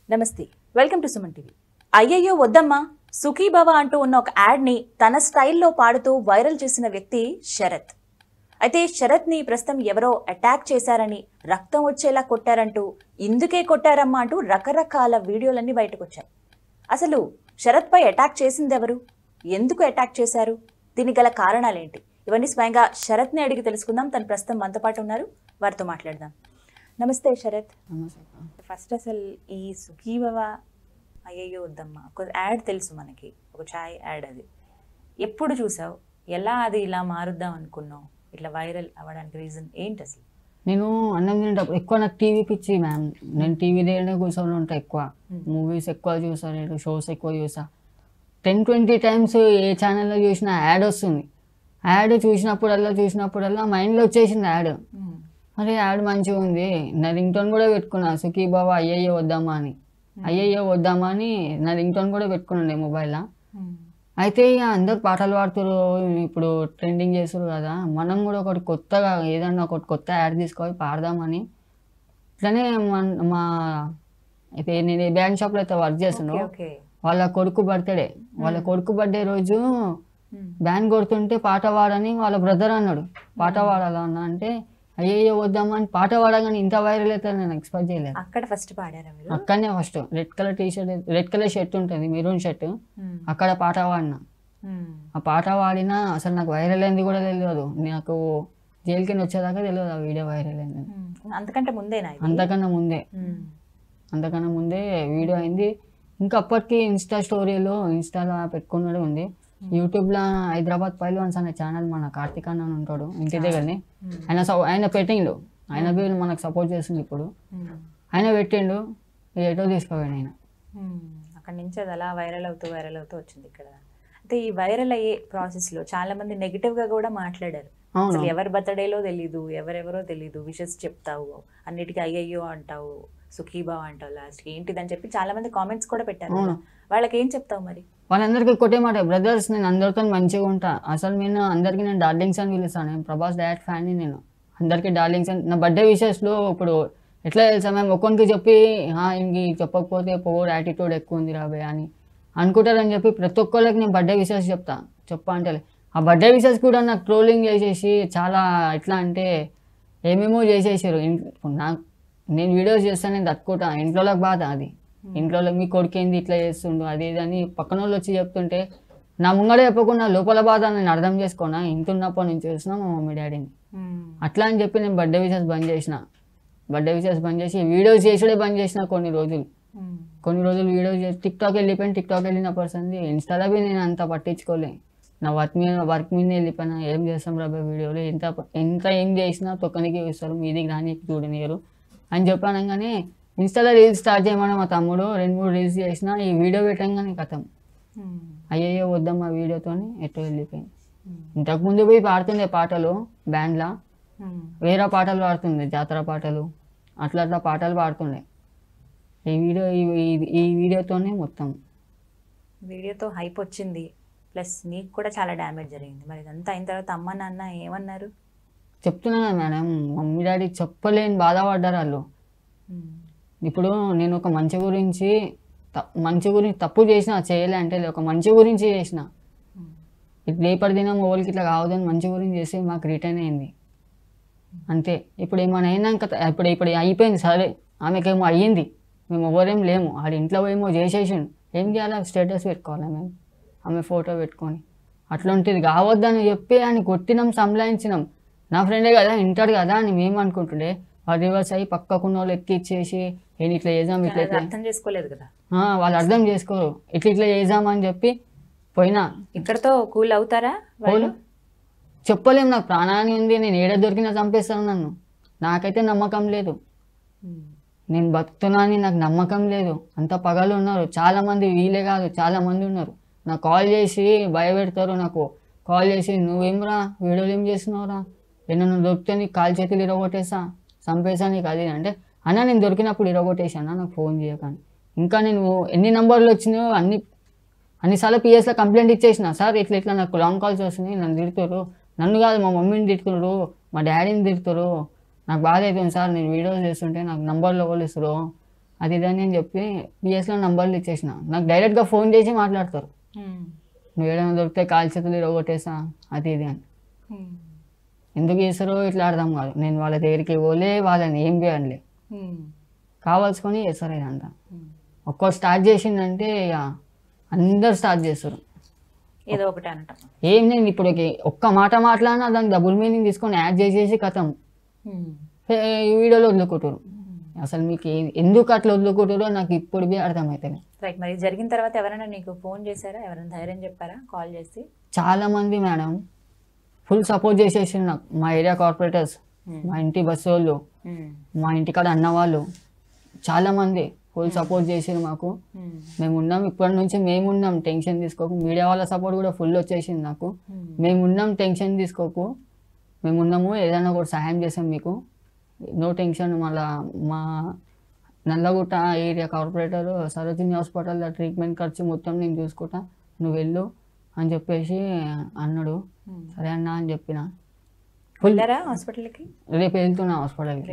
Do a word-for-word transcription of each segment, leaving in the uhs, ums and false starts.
నమస్తే, welcome to Suman TV. అయ్యయ్యో వద్దమ్మ సుఖీభవ అంటూ ఉన్న ఒక యాడ్ ని తన స్టైల్లో పాడుతూ వైరల్ చేసిన వ్యక్తి శరత్. అయితే శరత్ ని ప్రస్తుతం ఎవరో అటాక్ చేశారని, రక్తం వచ్చేలా కొట్టారంటూ, ఇందుకే కొట్టారమ్మా అంటూ రకరకాల వీడియోలన్నీ బయటకు వచ్చాయి. అసలు శరత్ పై అటాక్ చేసింది ఎవరు, ఎందుకు అటాక్ చేశారు, దీనికి గల కారణాలేంటి, ఇవన్నీ స్వయంగా శరత్ ని అడిగి తెలుసుకుందాం. తను ప్రస్తుతం మనతో పాటు ఉన్నారు, వారితో మాట్లాడదాం. నమస్తే శరత్. ఫస్ట్ అసలు ఈ సుఖీభవ అయ్యయ్యో వద్దమ్మ ఒక యాడ్ తెలుసు మనకి, ఒక ఛాయ్ యాడ్. అది ఎప్పుడు చూసావు, ఎలా అది ఇలా మారుద్దాం అనుకున్నావు, ఇట్లా వైరల్ అవ్వడానికి రీజన్ ఏంటి అసలు? నేను అన్నం తినేటప్పుడు ఎక్కువ నాకు టీవీ పిచ్చి మ్యామ్. నేను టీవీ దగ్గరనే కూర్చొని ఉంటా, ఎక్కువ మూవీస్ ఎక్కువ చూసా, నేను షోస్ ఎక్కువ చూసా. టెన్ ట్వంటీ టైమ్స్ ఏ ఛానల్లో చూసినా యాడ్ వస్తుంది. యాడ్ చూసినప్పుడల్లా చూసినప్పుడల్లా మైండ్లో వచ్చేసింది యాడ్. అరే యాడ్ మంచిగా ఉంది, నా రింగ్ టోన్ కూడా పెట్టుకున్నా, సుఖీభవ అయ్యయ్యో వద్దమ్మా అని. అయ్యయ్యో వద్దమ్మా అని నా రింగ్ టోన్ కూడా పెట్టుకున్నాను మొబైల్లో. అయితే ఇక అందరు పాటలు పాడుతారు, ఇప్పుడు ట్రెండింగ్ చేస్తారు కదా, మనం కూడా ఒకటి కొత్తగా ఏదన్నా ఒకటి కొత్త యాడ్ తీసుకొని పాడదామని. ఇట్లనే మా అయితే నేను ఏ బ్యాంక్ షాప్లో అయితే వర్క్ చేస్తున్నాను, వాళ్ళ కొడుకు బర్త్డే వాళ్ళ కొడుకు బర్త్డే రోజు బ్యాండ్ కొడుతుంటే పాట పాడని వాళ్ళ బ్రదర్ అన్నాడు. పాట పాడాలా అన్న అంటే అయ్యయ్యో వద్దామా అని పాట పాడగానే ఇంత వైరల్ అవుతుంది నేను ఎక్స్పెక్ట్ చేయలేదు. అక్కడ ఫస్ట్ పాడారా మీరు? అక్కడనే first red colour T shirt, red colour shirt ఉంటుంది, మెరూన్ షర్ట్, అక్కడ పాట పాడినా. ఆ పాట పాడినా అసలు నాకు వైరల్ అయింది కూడా తెలియదు, నాకు జైలుకి వచ్చేదాకా తెలియదు ఆ వీడియో వైరల్ అయింది. అంతకంటే ముందేనా? అంతకన్నా ముందే అంతకన్నా ముందే వీడియో అయింది. ఇంకా అప్పటికి ఇన్స్టా స్టోరీలో ఇన్స్టాలో పెట్టుకున్నది ఉంది. యూట్యూబ్లో హైదరాబాద్ పైల్వాన్స్ అనే ఛానల్ మన కార్తిక్ అన్న ఉంటాడు ఇంటి దగ్గరని, ఆయన ఆయన పెట్టిండు, ఆయన బి మనకు సపోర్ట్ చేస్తుంది ఇప్పుడు. ఆయన పెట్టిండు, ఏటో తీసుకోవాలి ఆయన. అక్కడి నుంచి అది అలా వైరల్ అవుతూ వైరల్ అవుతూ వచ్చింది ఇక్కడ. అయితే ఈ వైరల్ అయ్యే ప్రాసెస్లో చాలా మంది నెగిటివ్గా కూడా మాట్లాడారు. అసలు ఎవరి బర్త్డేలో తెలీదు, ఎవరెవరో తెలీదు, విషెస్ చెప్తావు, అన్నిటికీ అయ్యయ్యో అంటావు, సుఖీభావ అంటావు, లాస్ట్ ఏంటిదని చెప్పి చాలా మంది కామెంట్స్ కూడా పెట్టారు. వాళ్ళకి ఏం చెప్తావు మరి? వాళ్ళందరికీ కొట్టే మాట, బ్రదర్స్ నేను అందరితో మంచిగా ఉంటా, అసలు నేను అందరికీ నేను డార్లింగ్స్ అని పిలుస్తాను. నేను ప్రభాస్ డైరెక్ట్ ఫ్యాన్ని, నేను అందరికీ డార్లింగ్స్ అని. నా బర్త్డే విషెస్లో ఇప్పుడు ఎట్లా తెలుసా మేము ఒక్కొనికి చెప్పి ఇంక చెప్పకపోతే పొగోడు యాటిట్యూడ్ ఎక్కువ ఉంది రాబోయే అని అనుకుంటారని చెప్పి ప్రతి ఒక్కళ్ళకి నేను బర్త్డే విషెస్ చెప్తా. చెప్పా అంటే ఆ బర్త్డే విషెస్ కూడా నాకు ట్రోలింగ్ చేసేసి చాలా ఎట్లా అంటే ఏమేమో చేసేసారు. నాకు నేను వీడియోస్ చేస్తాను, నేను తట్టుకుంటా, ఇంట్లోకి బాధ అది. ఇంట్లో మీ కొడుకేంది ఇట్లా చేస్తుండు అది ఇది అని పక్కన వాళ్ళు వచ్చి చెప్తుంటే నా ముంగడే చెప్పకుండా లోపల బాధ నేను అర్థం చేసుకోనా. ఇంత ఉన్నప్పటి నుంచి చూసినా మా మమ్మీ డాడీని అట్లా అని చెప్పి నేను బర్త్డే విషెస్ బంద్ చేసిన. బర్త్డే విషెస్ బంద్ చేసి వీడియోస్ చేసుడే బంద్ చేసిన కొన్ని రోజులు కొన్ని రోజులు వీడియోస్ చేసి టిక్ టాక్ వెళ్ళిపోయాను. టిక్ టాక్ వెళ్ళిన పర్సన్ది ఇన్స్టాలో బి నేను అంత పట్టించుకోలే, నా వర్క్ మీద వర్క్ మీద వెళ్ళిపోయినా. ఏం చేస్తాం రాబోయే వీడియోలు, ఎంత ఎంత ఏం చేసినా తొక్కనికి చూస్తారు, మీదికి రానికి చూడనియరు అని చెప్పాను. కానీ ఇన్స్టాలో రీల్స్ స్టార్ట్ చేయమని మా తమ్ముడు రెండు మూడు రీల్స్ చేసిన, ఈ వీడియో పెట్టంగానే కథం అయ్యయ్యో వద్దమ్మా వీడియోతో ఎట్టో వెళ్ళిపోయింది. ఇంతకుముందు పోయి పాడుతుండే పాటలు బ్యాండ్లా, వేరే పాటలు పాడుతుండే, జాతర పాటలు అట్లా అట్లా పాటలు పాడుతుండే. ఈ వీడియో ఈ వీడియోతోనే మొత్తం వీడియోతో హైప్ వచ్చింది, ప్లస్ నీకు కూడా చాలా డ్యామేజ్ జరిగింది. మరి ఇదంతా అయిన తర్వాత అమ్మ నాన్న ఏమన్నారు? చెప్తున్నా కదా మేడం, మమ్మీ డాడీ చెప్పలేని బాధపడ్డారు వాళ్ళు. ఇప్పుడు నేను ఒక మంచి గురించి మంచి గురించి తప్పు చేసిన చేయలే అంటే ఒక మంచి గురించి చేసిన, ఇప్పుడు రేపటి దినం ఓళ్ళకి ఇట్లా కావద్దని మంచి గురించి చేసి మాకు రిటర్న్ అయింది అంతే. ఇప్పుడు ఏమైనా అయినాక ఇప్పుడు ఇప్పుడు అయిపోయింది సరే, ఆమెకేమో అయ్యింది, మేము ఎవరేం లేము, ఆడ ఇంట్లో ఏమో చేసేసిండు, ఏం చేయాలి స్టేటస్ పెట్టుకోవాలి మేము ఆమె ఫోటో పెట్టుకొని. అట్లాంటిది కావద్దని చెప్పి అని కొట్టినాం, సంలాయించినాం. నా ఫ్రెండే కదా ఇంటాడు కదా అని మేము అనుకుంటుండే, వాళ్ళు రివర్స్ అయ్యి పక్కకున్న వాళ్ళు ఎక్కిచ్చేసి నేను ఇట్లా చేద్దాం ఇట్లా అర్థం చేసుకోలేదు కదా, వాళ్ళు అర్థం చేసుకోరు, ఇట్లా ఇట్లా చేద్దామని చెప్పి పోయినా. ఇక్కడతో కూల్ అవుతారా వాళ్ళు? చెప్పలేము, నాకు ప్రాణాన్ని ఉంది, నేను ఏడ దొరికినా చంపేస్తాను నన్ను. నాకైతే నమ్మకం లేదు, నేను బతుకుతున్నా అని నాకు నమ్మకం లేదు. అంత పగలు ఉన్నారు చాలా మంది, వీలే కాదు చాలా మంది ఉన్నారు. నాకు కాల్ చేసి భయపెడతారు, నాకు కాల్ చేసి నువ్వేమరా వీడియోలు ఏం చేస్తున్నావురా, ఏమన్నా దొరికితే నీకు కాలు చేతులు ఇరగొట్టేసా చంపేసా నీకు అది అంటే, అన్న నేను దొరికినప్పుడు ఇరగొట్టేసాను నాకు ఫోన్ చేయకండి. ఇంకా నేను ఎన్ని నెంబర్లు వచ్చినాయో అన్ని అన్నిసార్లు పిఎస్లో కంప్లైంట్ ఇచ్చేసిన, సార్ ఇట్లా ఇట్లా నాకు లాంగ్ కాల్స్ వస్తున్నాయి, నన్ను తిడుతారు, నన్ను కాదు మా మమ్మీని తిడుతున్నారు, మా డాడీని తిడుతారు, నాకు బాధ అవుతుంది సార్, నేను వీడియోస్ చేస్తుంటే నాకు నంబర్లు ఎవరు ఇస్తారు అది ఇదని అని చెప్పి పిఎస్లో నంబర్లు ఇచ్చేసిన. నాకు డైరెక్ట్గా ఫోన్ చేసి మాట్లాడతారు, నువ్వు ఏదైనా దొరికితే కాల్ చేతులు ఇరగొట్టేసా అది ఇది అని. ఎందుకు చేస్తారో ఇట్లా అర్థం కాదు. నేను వాళ్ళ దగ్గరికి పోలే, వాళ్ళని ఏం చేయాలి, కావాల్సుకొని చేస్తారు ఇదంతా. ఒక్కరు స్టార్ట్ చేసిందంటే ఇక అందరు స్టార్ట్ చేస్తారు ఏదో ఒకటి అంట. ఏం నేను ఇప్పుడు ఒక్క మాట మాట్లాడినా దానికి డబుల్ మీనింగ్ తీసుకొని యాడ్ చేసేసి కథం ఈ వీడియోలో వదులుకుంటారు. అసలు మీకు ఎందుకు అట్లా వదులుకుంటారో నాకు ఇప్పుడు అర్థమవుతుంది. రైట్. మరి జరిగిన తర్వాత ఎవరైనా నీకు ఫోన్ చేశారా, ఎవరైనా ధైర్యం చెప్పారా కాల్ చేసి? చాలా మంది మేడం ఫుల్ సపోర్ట్ చేసేసి నాకు. మా ఏరియా కార్పొరేటర్స్, మా ఇంటి బస్సు వాళ్ళు, మా ఇంటికాడ అన్న వాళ్ళు చాలా మంది ఫుల్ సపోర్ట్ చేసారు మాకు. మేము ఉన్నాం, ఇప్పటి నుంచి మేము ఉన్నాం, టెన్షన్ తీసుకోకు. మీడియా వాళ్ళ సపోర్ట్ కూడా ఫుల్ వచ్చేసింది నాకు. మేము ఉన్నాం, టెన్షన్ తీసుకోకు, మేము ఉన్నాము, ఏదైనా కూడా సహాయం చేసాం మీకు, నో టెన్షన్. మళ్ళా మా Nallagutta area corporator Sarojini hospital treatment ఖర్చు మొత్తం నేను చూసుకుంటా, నువ్వు వెళ్ళు అని చెప్పేసి అన్నాడు. సరే అన్నా అని చెప్పిన. ఫుల్ హాస్పిటల్కి రేపు వెళ్తున్నా హాస్పిటల్కి.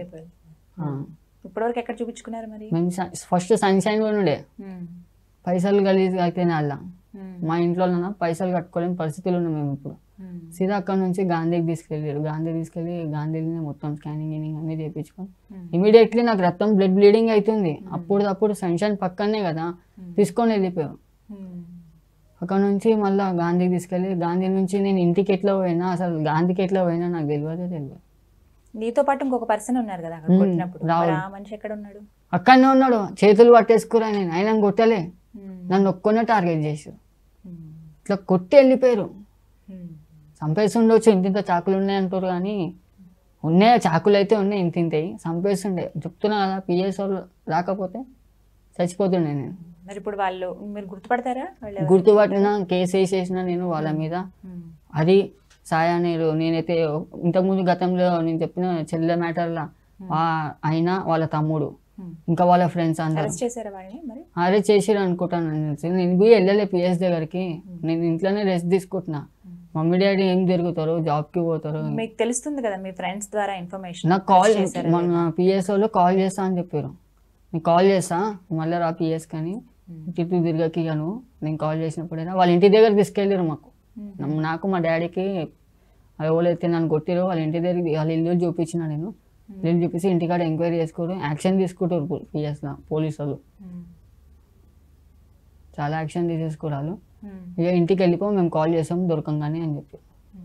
ఇప్పటివరకు ఎక్కడ చూపించుకున్నారు మరి? మేము ఫస్ట్ సన్షైన్ కూడా ఉండే, పైసలు గలీజ్ అయితేనే అలా మా ఇంట్లో పైసలు కట్టుకోలేని పరిస్థితులు ఉన్నాం మేము ఇప్పుడు. సీదా అక్కడ నుంచి గాంధీకి తీసుకెళ్ళారు. గాంధీ తీసుకెళ్ళి గాంధీని మొత్తం స్కానింగ్ గినింగ్ అన్ని చేయించుకొని ఇమీడియట్లీ నాకు రక్తం బ్లడ్ బ్లీడింగ్ అవుతుంది. అప్పుడు అప్పుడు సన్షైన్ పక్కనే కదా, తీసుకొని వెళ్ళిపోయారు. అక్కడ నుంచి మళ్ళీ గాంధీకి తీసుకెళ్ళి, గాంధీ నుంచి నేను ఇంటికి ఎట్లా పోయినా, అసలు గాంధీకి ఎట్లా పోయినా నాకు తెలియదే తెలియదు. నీతో పాటు ఇంకొక పర్సన్ ఉన్నారు కదా అక్కడ కొట్టినప్పుడు, ఆ మనిషి ఎక్కడ ఉన్నాడు? అక్కడనే ఉన్నాడు, చేతులు పట్టేసుకురా. నేను ఆయన కొట్టలే, నన్ను ఒక్కనే టార్గెట్ చేసారు. ఇట్లా కొట్టి వెళ్ళిపోయారు. చంపేస్తుండొచ్చు, ఇంత ఇంత చాకులు ఉన్నాయి అంటారు కానీ ఉన్నాయి, చాకులు అయితే ఉన్నాయి ఇంత ఇంతయి, చంపేస్తుండే. చెప్తున్నా కదా, పిఎస్ వాళ్ళు రాకపోతే చచ్చిపోతుండే నేను. మరి ఇప్పుడు వాళ్ళు మీరు గుర్తుపడతారా? గుర్తుపట్టినా, కేసు వేసేసిన నేను వాళ్ళ మీద. అది సాయా నేను నేనైతే ఇంతకుముందు గతంలో నేను చెప్పిన చెల్లె మ్యాటర్లా ఆయన వాళ్ళ తమ్ముడు ఇంకా వాళ్ళ ఫ్రెండ్స్ అందరూ అరెస్ట్ చేసిరు అనుకుంటాను. నేను పోయి వెళ్ళలే పిఎస్ దగ్గరికి, నేను ఇంట్లోనే రెస్ట్ తీసుకుంటున్నా. మమ్మీ డాడీ ఏం జరుగుతారు, జాబ్కి పోతారు, మీకు తెలుస్తుంది కదా మీ ఫ్రెండ్స్ ద్వారా ఇన్ఫర్మేషన్. నాకు కాల్ మన పిఎస్ వాళ్ళు కాల్ చేస్తా అని చెప్పారు. నేను కాల్ చేస్తా మళ్ళీ రా పిఎస్ కానీ తిట్టు తిరగకి గాను. నేను కాల్ చేసినప్పుడైనా వాళ్ళ ఇంటి దగ్గర తీసుకెళ్ళారు మాకు, నాకు మా డాడీకి. ఎవరైతే నన్ను కొట్టిరో వాళ్ళ ఇంటి దగ్గరికి వాళ్ళ ఇల్లు చూపించిన నేను. ఇల్లు చూపించి ఇంటికాడ ఎంక్వైరీ చేసుకోరు, యాక్షన్ తీసుకుంటారు పిఎస్లో పోలీసు వాళ్ళు. చాలా యాక్షన్ తీసేసుకోరాలు. ఇక ఇంటికి వెళ్ళిపో, మేము కాల్ చేసాం దొరకంగానే అని చెప్పి.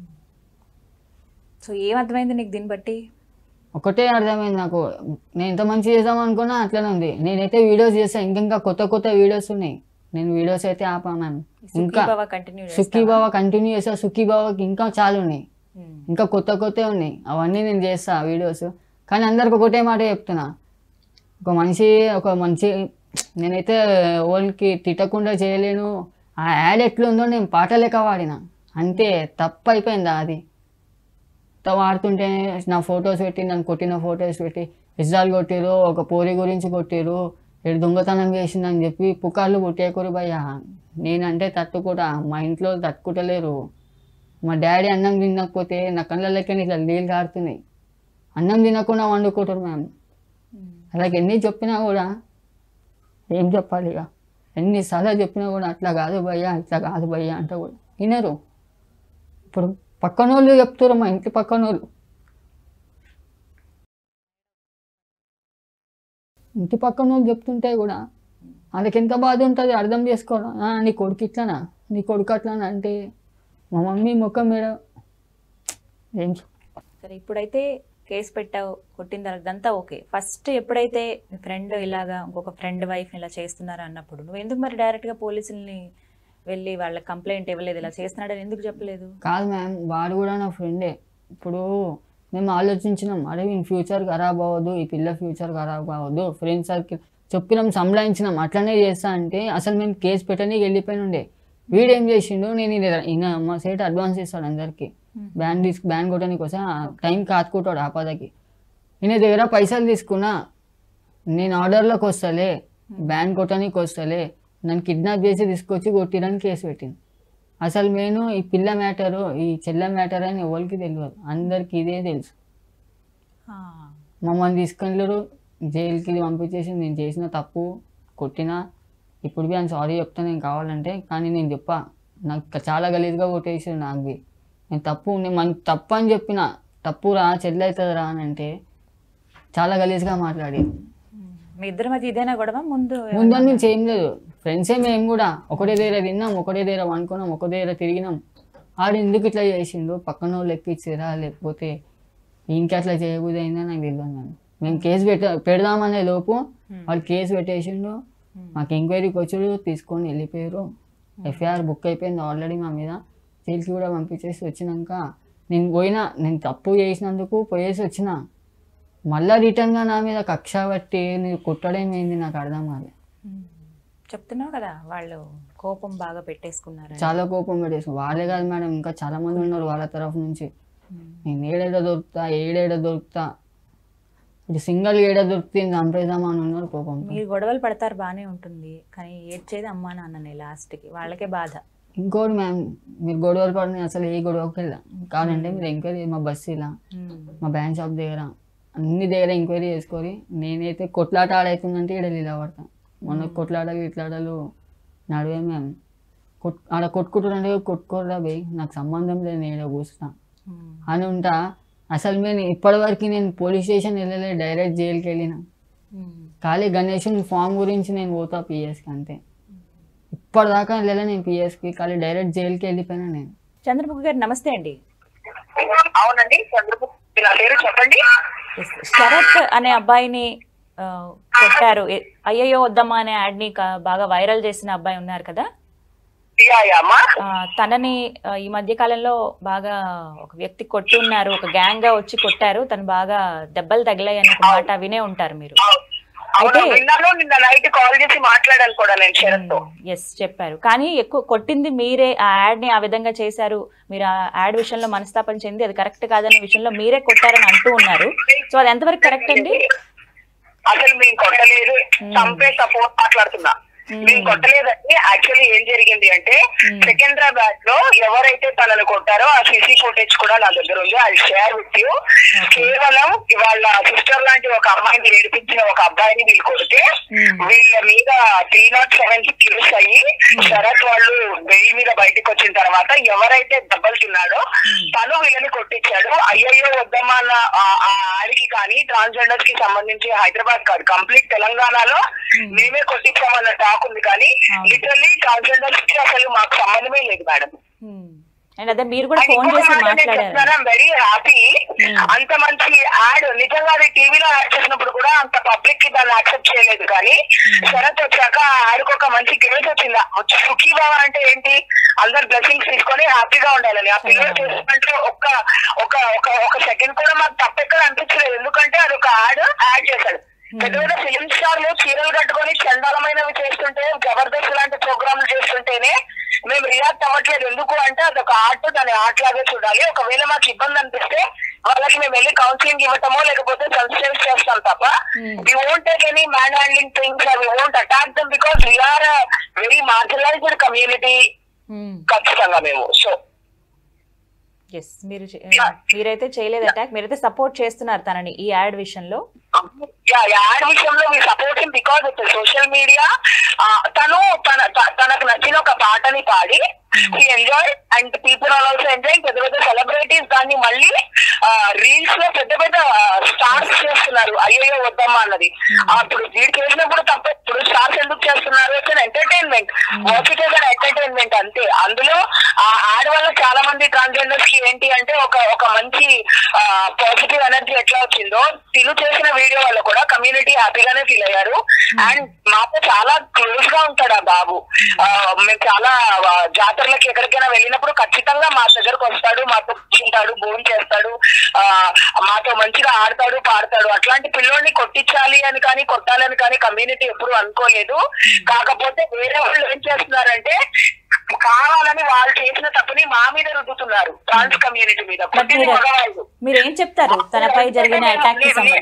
సో ఏం అర్థమైంది నీకు దీన్ని బట్టి? ఒకటే అర్థమైంది నాకు, నేను ఎంత మంచి చేద్దాం అనుకున్నా అట్లనే ఉంది. నేనైతే వీడియోస్ చేస్తాను, ఇంకా ఇంకా కొత్త కొత్త వీడియోస్ ఉన్నాయి. నేను వీడియోస్ అయితే ఆపా మ్యామ్, ఇంకా సుఖీబావ కంటిన్యూ చేస్తా. సుఖీబావకి ఇంకా చాలా ఉన్నాయి, ఇంకా కొత్త కొత్త ఉన్నాయి, అవన్నీ నేను చేస్తా వీడియోస్. కానీ అందరికి ఒకటే మాట చెప్తున్నా, ఒక మనిషి ఒక మంచి నేనైతే వాళ్ళకి తిట్టకుండా చేయలేను. ఆ యాడ్ ఎట్లుందో నేను పాట లెక్క వాడిన అంతే, తప్పు అయిపోయిందా అది. వాడుతుంటే నా ఫొటోస్ పెట్టి, నన్ను కొట్టిన ఫొటోస్ పెట్టి ఇజ్రాలు కొట్టిరు, ఒక పోరి గురించి కొట్టిరు, ఏడు దొంగతనం చేసిందని చెప్పి పుకార్లు కొట్టేకూరు భయ్య. నేనంటే తట్టుకుంటా, మా ఇంట్లో తట్టుకుంటలేరు. మా డాడీ అన్నం తినకపోతే నా కళ్ళకి ఇట్లా నీళ్ళు కారుతున్నాయి. అన్నం తినకుండా వండుకుంటారు మ్యామ్. అలాగే ఎన్ని చెప్పినా కూడా ఏం చెప్పాలి, ఇక ఎన్నిసార్లు చెప్పినా కూడా అట్లా కాదు భయ్యా, ఇట్లా కాదు భయ్యా అంటే కూడా వినరు. ఇప్పుడు పక్కన వాళ్ళు చెప్తారు, మా ఇంటి పక్కన వాళ్ళు ఇంటి పక్కన వాళ్ళు చెప్తుంటే కూడా వాళ్ళకి ఎంత బాధ ఉంటుంది అర్థం చేసుకోవడం. నీ కొడుకు ఇట్లానా, నీ కొడుకు అట్లానా అంటే మా మమ్మీ ముఖం మీద ఏం. సరే, ఇప్పుడైతే కేసు పెట్టావు, కొట్టిన తర్వాత అంతా ఓకే. ఫస్ట్ ఎప్పుడైతే మీ ఫ్రెండ్ ఇలాగా ఇంకొక ఫ్రెండ్ వైఫ్ ఇలా చేస్తున్నారా అన్నప్పుడు నువ్వు ఎందుకు మరి డైరెక్ట్గా పోలీసుల్ని వెళ్ళి వాళ్ళ కంప్లైంట్ ఇవ్వలేదు, ఇలా చేస్తున్నాడని ఎందుకు చెప్పలేదు? కాదు మ్యామ్, వాడు కూడా నా ఫ్రెండే. ఇప్పుడు మేము ఆలోచించినాం, అరే ఇన్ ఫ్యూచర్ ఖరాబ్ అవ్వదు, ఈ పిల్ల ఫ్యూచర్ ఖరాబ్ అవ్వదు, ఫ్రెండ్ సర్కిల్ చెప్పినాం, సంలాయించినాం, అట్లనే చేస్తా అంటే అసలు మేము కేసు పెట్టడానికి వెళ్ళిపోయిన ఉండే. వీడేం చేసిండు, నేను ఈయన మా సైట్ అడ్వాన్స్ ఇస్తాడు అందరికి, బ్యాన్ తీసుకు బ్యాన్ కొట్టడానికి కోసం టైం కాదుకుంటాడు ఆపదకి. ఈయన దగ్గర పైసలు తీసుకున్నా, నేను ఆర్డర్లోకి వస్తలే, బ్యాన్ కొట్టడానికి వస్తలే, నన్ను కిడ్నాప్ చేసి తీసుకొచ్చి కొట్టిరని కేసు పెట్టింది. అసలు నేను ఈ పిల్ల మ్యాటరు, ఈ చెల్ల మ్యాటర్ అని ఎవరికి తెలియదు, అందరికి ఇదే తెలుసు. మమ్మల్ని తీసుకెళ్ళరు, జైలుకి పంపించేసి నేను చేసిన తప్పు కొట్టినా ఇప్పుడు బి ఆయన సారీ చెప్తా నేను కావాలంటే, కానీ నేను చెప్పా నాకు చాలా గలీజ్గా కొట్టేసాడు నాకు బి. నేను తప్పు నేను మన తప్పు అని చెప్పిన, తప్పు రా చెల్లి అవుతుంది రా అని అంటే చాలా గలీజ్గా మాట్లాడి. మీ ఇద్దరి మధ్య ఇదేనా గొడవ? ముందు ముందు నుంచి ఏం లేదు, ఫ్రెండ్సే మేము కూడా. ఒకటే దగ్గర తిన్నాం, ఒకటే దగ్గర వండుకున్నాం, ఒక దగ్గర తిరిగినాం. ఆడు ఎందుకు ఇట్లా చేసిండు, పక్కన వాళ్ళు ఎక్కిచ్చిరా లేకపోతే ఇంకెట్లా చేయబోదు అయిందా నాకు తెలియదు. మేము మేము కేసు పెట్ట పెడదామనే లోపు వాళ్ళు కేసు పెట్టేసిండు. మాకు ఎంక్వైరీకి వచ్చాడు, తీసుకొని వెళ్ళిపోయారు. ఎఫ్ఐఆర్ బుక్ అయిపోయింది ఆల్రెడీ మా మీద. జైలుకి కూడా పంపించేసి వచ్చినాక నేను పోయినా, నేను తప్పు చేసినందుకు పోయేసి వచ్చిన. మళ్ళీ రిటర్న్గా నా మీద కక్ష పట్టి నేను కుట్టడం ఏంది నాకు అర్థం కాదు. చెప్తున్నావు కదా వాళ్ళు కోపం బాగా పెట్టేసుకున్నారు. చాలా కోపం పెట్టేసుకున్నారు. వాళ్ళే కాదు మేడం, ఇంకా చాలా మంది ఉన్నారు వాళ్ళ తరఫు నుంచి. నేను ఏడేడ దొరుకుతా ఏడేడ దొరుకుతా ఇటు సింగల్ ఏడ దొరుకుతుంది చంపేద్దామా అని ఉన్నారు కోపం. మీరు గొడవలు పడతారు బాగానే ఉంటుంది, కానీ ఏడ్చేది అమ్మా నాన్ననే లాస్ట్కి, వాళ్ళకే బాధ. ఇంకోటి మ్యామ్, మీరు గొడవలు పడిన అసలు ఏ గొడవకి వెళ్ళా కాదంటే మీరు ఎంక్వైరీ మా బస్సు ఇలా మా బ్యాంక్ షాప్ దగ్గర అన్ని దగ్గర ఎంక్వైరీ చేసుకొని, నేనైతే కొట్లాట ఆడవుతుందంటే ఇక్కడ ఇలా పడతాను. మొన్న కొట్లాటలు ఇట్లాటలు నడివే మేము కొట్ ఆడ కొట్టుకుంటుంటే కొట్టుకోరా పోయి నాకు సంబంధం లేదు, నేను కూర్చున్నా అని ఉంటా. అసలు నేను ఇప్పటివరకు నేను పోలీస్ స్టేషన్ వెళ్ళలే, డైరెక్ట్ జైలుకి వెళ్ళిన. ఖాళీ గణేషన్ ఫామ్ గురించి నేను పోతా పిఎస్కి అంతే. ఇప్పటిదాకా వెళ్ళలే నేను పిఎస్కి, ఖాళీ డైరెక్ట్ జైలుకి వెళ్ళిపోయినా నేను. చంద్రబాబు గారు నమస్తే అండి. అవునండి, చంద్రబాబు చెప్పండి. శరత్ అనే అబ్బాయిని కొట్టారు, అయ్యయ్యో వద్దమ్మా అనే యాడ్ని బాగా వైరల్ చేసిన అబ్బాయి ఉన్నారు కదా, తనని ఈ మధ్య కాలంలో బాగా ఒక వ్యక్తి కొట్టి ఉన్నారు, ఒక గ్యాంగ్ గా వచ్చి కొట్టారు, తను బాగా దెబ్బలు తగిలాయి అనే మాట వినే ఉంటారు మీరు. అయితే ఎస్ చెప్పారు, కానీ ఎక్కువ కొట్టింది మీరే, ఆ యాడ్ ని ఆ విధంగా చేశారు, మీరు ఆ యాడ్ విషయంలో మనస్తాపం చెంది అది కరెక్ట్ కాదనే విషయంలో మీరే కొట్టారని అంటూ ఉన్నారు. సో అది ఎంతవరకు కరెక్ట్ అండి? అసలు మేము కొట్టలేదు, చంపే సపోర్ట్ మాట్లాడుతున్నా. మేము కొట్టలేదండి. యాక్చువల్లీ ఏం జరిగింది అంటే, సికింద్రాబాద్ లో ఎవరైతే తనను కొట్టారో ఆ సీసీ ఫుటేజ్ కూడా నా దగ్గర ఉంది, అది షేర్ విత్ యూ. కేవలం వాళ్ళ సిస్టర్ లాంటి ఒక అమ్మాయిని ఏడిపించిన ఒక అబ్బాయిని వీళ్ళు కొడితే వీళ్ళ మీద త్రీ నాట్ సెవెన్ కేసు అయ్యి శరత్ వాళ్ళు బెయిల్ మీద బయటకు వచ్చిన తర్వాత ఎవరైతే దెబ్బలు తిన్నాడో తను వీళ్ళని కొట్టించాడు. అయ్యయ్యో వద్దమ్మా అన్న ఆడికి కానీ ట్రాన్స్జెండర్స్ కి సంబంధించి హైదరాబాద్ కాదు, కంప్లీట్ తెలంగాణలో మేమే కొట్టించామన్న టాక్ ఉంది. కానీ లిటరల్లీ ట్రాన్స్జెండర్స్ కి అసలు మాకు సంబంధమే లేదు మేడం. మీరు కూడా ఫోన్ చేసి మాట్లాడారు. Very happy. అంత మంచి యాడ్ నిజంగా అది టీవీలో యాడ్ చేసినప్పుడు కూడా అంత పబ్లిక్ కి దాన్ని యాక్సెప్ట్ చేయలేదు. కానీ శరత్ వచ్చాక యాడ్కి ఒక మంచి గ్రేస్ వచ్చిందా. సుఖీభావ అంటే ఏంటి, అందరు బ్లెస్సింగ్స్ తీసుకొని హ్యాపీగా ఉండాలని. ఆ పిల్లలు చేసుకుంటే ఒక్క ఒక ఒక సెకండ్ కూడా మాకు తప్పెక్కడ అనిపించలేదు, ఎందుకంటే అది ఒక యాడ్ యాడ్ చేశాడు. పెద్ద పెద్ద ఫిలిం స్టార్లు చీరలు కట్టుకొని చండాలమైనవి చేస్తుంటే, జబర్దస్త్ లాంటి ప్రోగ్రాంలు చేస్తుంటేనే మేము రియాక్ట్ అవ్వట్లేదు. ఎందుకు అంటే అదొక ఆర్ట్, దాని ఆర్ట్ లాగే చూడాలి. ఒకవేళ మాకు ఇబ్బంది అనిపిస్తే వాళ్ళకి మేము వెళ్ళి కౌన్సిలింగ్ ఇవ్వటమో లేకపోతే సబ్స్టెన్స్ చేస్తాం తప్ప we won't take any man handling things, we won't attack them because we are very marginalised community. ఖచ్చితంగా మేము సో ఎస్ మీరు మీరైతే చేయలేదు అటాక్, మీరైతే సపోర్ట్ చేస్తున్నారు తనని ఈ యాడ్ విషయంలో. యాడ్ విషయంలో మీ support because it's social media. తను తన తనకు నచ్చిన ఒక పాటని పాడి he enjoyed and people are also enjoying. పెద్ద పెద్ద సెలబ్రిటీస్ దాన్ని మళ్ళీ రీల్స్ లో పెద్ద పెద్ద స్టార్స్ చేస్తున్నారు అయ్యయ్యో వద్దమ్మా అన్నది. అప్పుడు వీడు చేసినప్పుడు తప్ప, ఇప్పుడు స్టార్స్ ఎందుకు చేస్తున్నారు అంటే entertainment, watch it as an entertainment అంతే. అందులో ఆ యాడ్ వల్ల చాలా మంది ట్రాన్స్జెండర్స్ కి ఏంటి అంటే ఒక ఒక మంచి పాజిటివ్ ఎనర్జీ ఎట్లా వచ్చిందో, తిను చేసిన వీడియో వల్ల కూడా కమ్యూనిటీ హ్యాపీగానే ఫీల్ అయ్యారు. అండ్ మాతో చాలా క్లోజ్ గా ఉంటాడు ఆ బాబు. మేము చాలా జాతరలకి ఎక్కడికైనా వెళ్ళినప్పుడు ఖచ్చితంగా మా దగ్గరకు వస్తాడు, మాతో కూర్చుంటాడు, భోజనం చేస్తాడు, ఆ మాతో మంచిగా ఆడతాడు, పాడతాడు. అట్లాంటి పిల్లోడిని కొట్టించాలి అని కానీ కొట్టాలని కానీ కమ్యూనిటీ ఎప్పుడు అనుకోలేదు. కాకపోతే వేరే వాళ్ళు ఏం చేస్తున్నారంటే కావాలని వాళ్ళు చేసిన తప్పుని మా మీద రుద్దుతున్నారు, ట్రాన్స్ కమ్యూనిటీ మీద. మీరేం చెప్తారు తనపై జరిగిన అటాక్ కి సంబంధించి?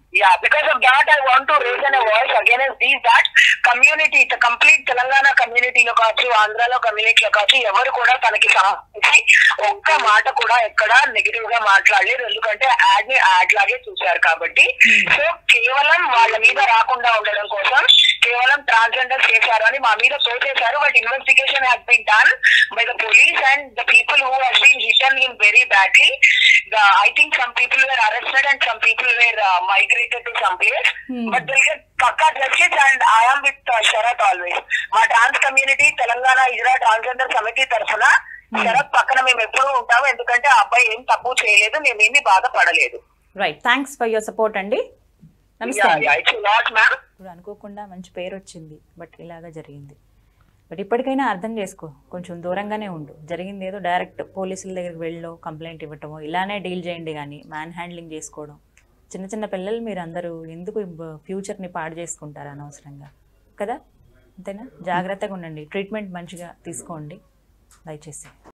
Yeah, because of that, I want to raise a voice against these that community, the complete Telangana community లో కావచ్చు, ఆంధ్రాలో కమ్యూనిటీ లో కావచ్చు, ఎవరు కూడా తనకి సంబంధించి ఒక్క మాట కూడా ఎక్కడ నెగిటివ్ గా మాట్లాడలేదు. ఎందుకంటే యాడ్ ని యాడ్ లాగే చూశారు కాబట్టి. సో కేవలం వాళ్ళ మీద రాకుండా ఉండడం కోసం కేవలం ట్రాన్స్జెండర్ చేశారు అని మా మీద తోచేశారు. But investigation has been done by the police and the people who has been hitting him very badly. I think some people were arrested and some people were uh, migrated to some place. Hmm. But they'll get pakka justice and I am with uh, Sharath always. మా trans community Telangana ఇజ్రా transgender Samiti తరఫున శరత్ పక్కన మేము ఎప్పుడూ ఉంటాము. ఎందుకంటే ఆ అబ్బాయి ఏం తప్పు చేయలేదు, మేమేమి బాధపడలేదు. Right, thanks for your support అండి. నమస్తే. ఇప్పుడు అనుకోకుండా మంచి పేరు వచ్చింది, బట్ ఇలాగా జరిగింది. బట్ ఇప్పటికైనా అర్థం చేసుకో, కొంచెం దూరంగానే ఉండు. జరిగింది ఏదో డైరెక్ట్ పోలీసుల దగ్గరికి వెళ్ళో కంప్లైంట్ ఇవ్వటమో ఇలానే డీల్ చేయండి. కానీ మ్యాన్ హ్యాండ్లింగ్ చేసుకోవడం, చిన్న చిన్న పిల్లలు మీరు అందరూ ఎందుకు ఫ్యూచర్ని పాడు చేసుకుంటారు అనవసరంగా కదా? అంతేనా? జాగ్రత్తగా ఉండండి, ట్రీట్మెంట్ మంచిగా తీసుకోండి దయచేసి.